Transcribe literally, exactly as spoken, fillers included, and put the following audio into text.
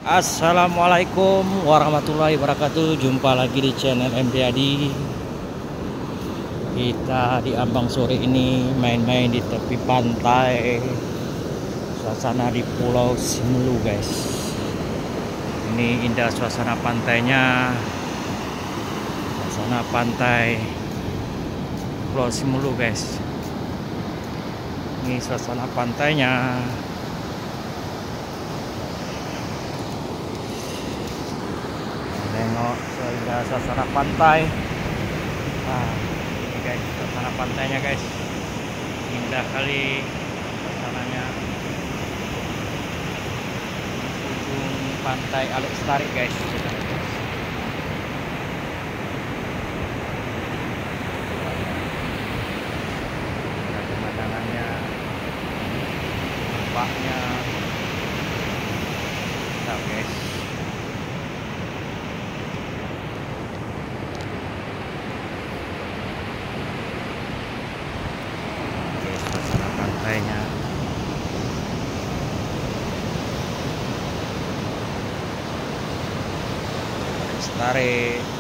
Assalamualaikum warahmatullahi wabarakatuh. Jumpa lagi di channel M D Adi. Kita di Ambang sore ini main-main di tepi pantai. Suasana di Pulau Simelu, guys. Ini indah suasana pantainya. Suasana pantai Pulau Simelu, guys. Ini suasana pantainya. Tengok indah suasana pantai. Nah, ini guys, suasana pantainya, guys. Indah kali suasananya. Ujung pantai Alextarik, guys. Pemandangannya, nampaknya, nah, guys. Pantainya Alextarik.